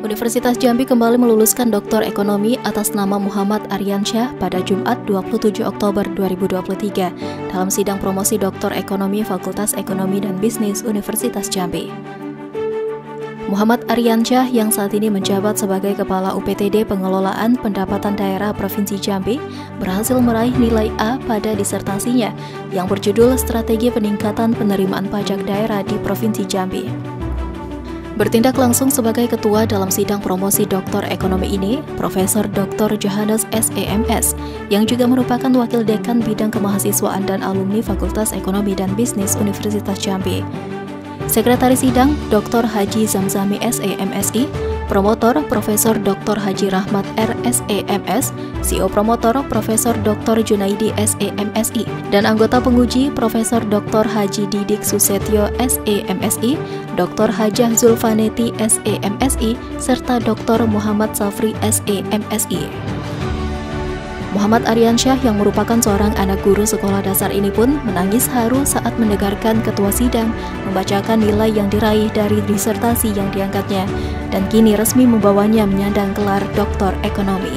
Universitas Jambi kembali meluluskan Doktor Ekonomi atas nama Muhammad Aryansyah pada Jumat 27 Oktober 2023 dalam sidang promosi Doktor Ekonomi Fakultas Ekonomi dan Bisnis Universitas Jambi. Muhammad Aryansyah yang saat ini menjabat sebagai Kepala UPTD Pengelolaan Pendapatan Daerah Provinsi Jambi berhasil meraih nilai A pada disertasinya yang berjudul Strategi Peningkatan Penerimaan Pajak Daerah di Provinsi Jambi. Bertindak langsung sebagai ketua dalam sidang promosi Doktor Ekonomi ini, Profesor Dr. Johannes SEMS, yang juga merupakan Wakil Dekan Bidang Kemahasiswaan dan Alumni Fakultas Ekonomi dan Bisnis Universitas Jambi. Sekretaris Sidang Dr. Haji Zamzami SEMSI, Promotor Profesor Dr. Haji Rahmat RSEMS, CEO Promotor Profesor Dr. Junaidi SEMSI, dan anggota penguji Profesor Dr. Haji Didik Susetyo SEMSI, Dr. Hajah Zulfaneti SEMSI, serta Dr. Muhammad Safri SEMSI. Muhammad Aryansyah yang merupakan seorang anak guru sekolah dasar ini pun menangis haru saat mendengarkan ketua sidang membacakan nilai yang diraih dari disertasi yang diangkatnya dan kini resmi membawanya menyandang gelar Doktor Ekonomi.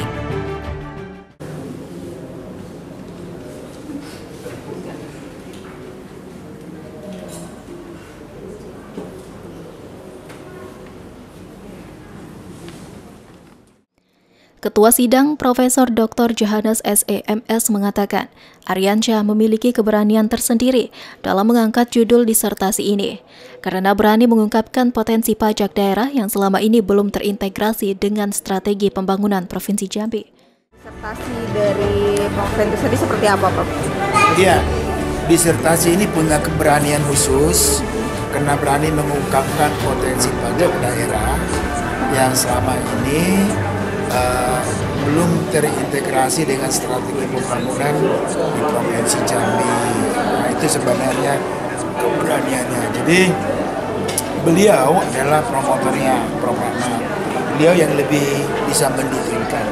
Ketua Sidang Profesor Dr. Johannes SEMS mengatakan, Aryansyah memiliki keberanian tersendiri dalam mengangkat judul disertasi ini, karena berani mengungkapkan potensi pajak daerah yang selama ini belum terintegrasi dengan strategi pembangunan Provinsi Jambi. Disertasi dari Prof. Fendus tadi seperti apa, Prof? Iya, disertasi ini punya keberanian khusus karena berani mengungkapkan potensi pajak daerah yang selama ini belum terintegrasi dengan strategi pembangunan di Provinsi Jambi. Nah, itu sebenarnya keberaniannya. Jadi beliau adalah promotornya Prof. Rahmat. Beliau yang lebih bisa mendetailkan.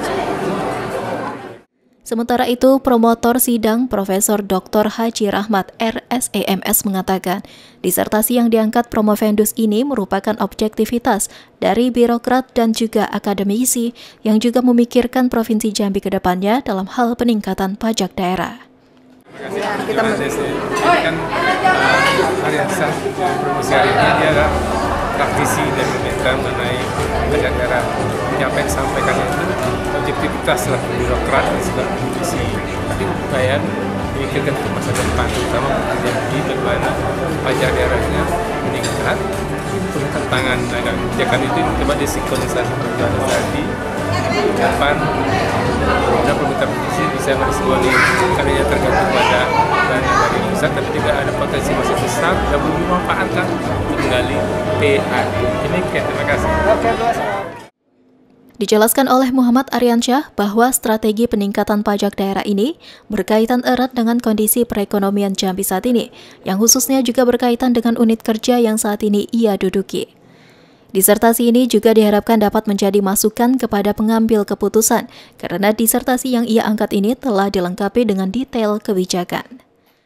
Sementara itu, promotor sidang Profesor Dr. Haji Rahmat RSEMS mengatakan, disertasi yang diangkat Promovendus ini merupakan objektivitas dari birokrat dan juga akademisi yang juga memikirkan Provinsi Jambi ke depannya dalam hal peningkatan pajak daerah. Ya, kita kan Aryansyah promosi hari ini dia adalah praktisi dan pembicara mengenai pajak daerah. Apa yang disampaikan itu objektivitas lah birokrat dan juga politisi. Tapi upaya memikirkan ke masa depan, terutama menjadi bagaimana pajak daerahnya meningkat. Punya tantangan dalam kebijakan itu coba disinkronisasi berjalan tadi. Kapan ada pemerintah provinsi bisa meresponi karena tergantung pada dana dari pusat, tapi tidak ada potensi masih besar dan belum dimanfaatkan untuk menggali PA. Demikian, terima kasih. Dijelaskan oleh Muhammad Aryansyah bahwa strategi peningkatan pajak daerah ini berkaitan erat dengan kondisi perekonomian Jambi saat ini, yang khususnya juga berkaitan dengan unit kerja yang saat ini ia duduki. Disertasi ini juga diharapkan dapat menjadi masukan kepada pengambil keputusan, karena disertasi yang ia angkat ini telah dilengkapi dengan detail kebijakan.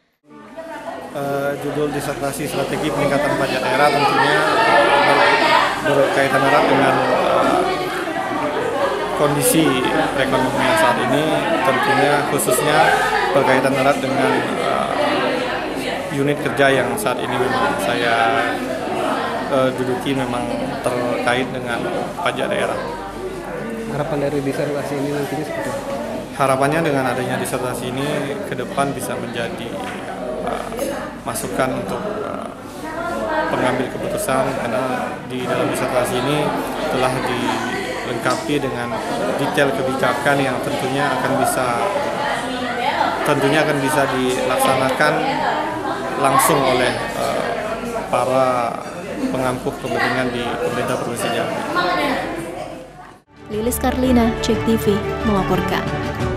Judul disertasi strategi peningkatan pajak daerah tentunya berkaitan erat dengan kondisi perekonomian saat ini, tentunya khususnya berkaitan erat dengan unit kerja yang saat ini memang saya duduki memang terkait dengan pajak daerah. Harapan dari disertasi ini nantinya seperti apa? Harapannya dengan adanya disertasi ini ke depan bisa menjadi masukan untuk pengambil keputusan, karena di dalam disertasi ini telah dilengkapi dengan detail kebijakan yang tentunya akan bisa dilaksanakan langsung oleh para pengampuh kepentingan di pemerintah Provinsi Jambi. Lilis Karlina, Cek TV, melaporkan.